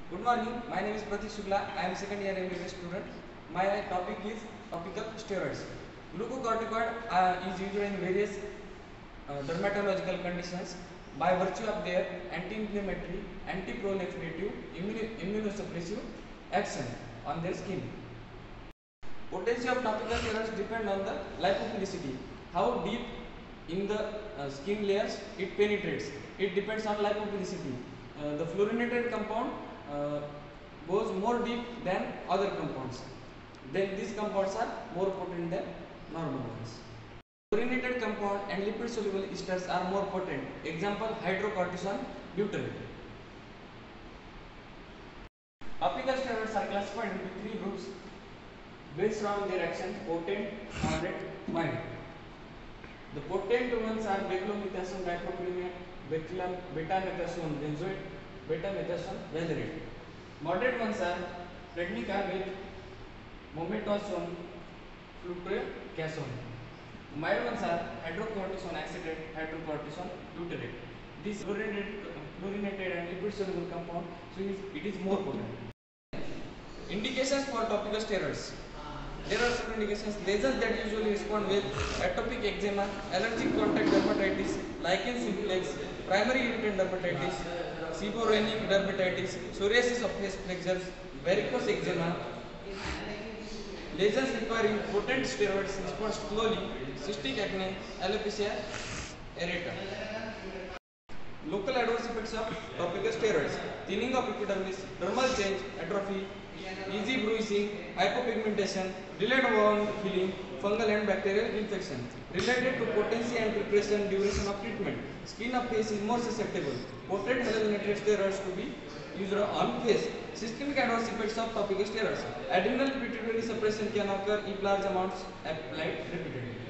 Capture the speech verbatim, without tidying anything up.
Good morning. My name is Pratik Shukla. I am second year M B B S student. My topic is topical steroids. Glucocorticoid uh, is used in various uh, dermatological conditions by virtue of their anti-inflammatory, anti-proliferative, immuno- immunosuppressive action on their skin. Potency of topical steroids depend on the lipophilicity, how deep in the uh, skin layers it penetrates. It depends on lipophilicity. Uh, the fluorinated compound uh, goes more deep than other compounds. Then these compounds are more potent than normal ones. Fluorinated compound and lipid soluble esters are more potent. Example, hydrocortisone, butyrate. Topical steroids are classified into three groups based on their action: potent, moderate, mild. The potent ones are beclomethasone dipropionate, beta-methasone benzoate, beta-methasone valerate. Moderate ones are prednicarbate, mometasone, fluticasone. Mild ones are hydrocortisone acetate, hydrocortisone butyrate. This fluorinated, fluorinated and lipid soluble compound, so it is more potent. Indications for topical steroids. There are some indications. Lesions that usually respond with atopic eczema, allergic contact dermatitis, lichen simplex, primary irritant dermatitis, seborrheic dermatitis, psoriasis of face flexures, varicose eczema. Lesions requiring potent steroids respond slowly, cystic acne, alopecia areata. Local adverse effects of topical steroids: thinning of epidermis, dermal change, atrophy, easy bruising, hypopigmentation, delayed wound healing, fungal and bacterial infection. Related to potency and preparation, duration of treatment. Skin of face is more susceptible. Potent halogenated steroids to be used on face. Systemic adverse effects of topical steroids. Adrenal pituitary suppression can occur if large amounts applied repeatedly.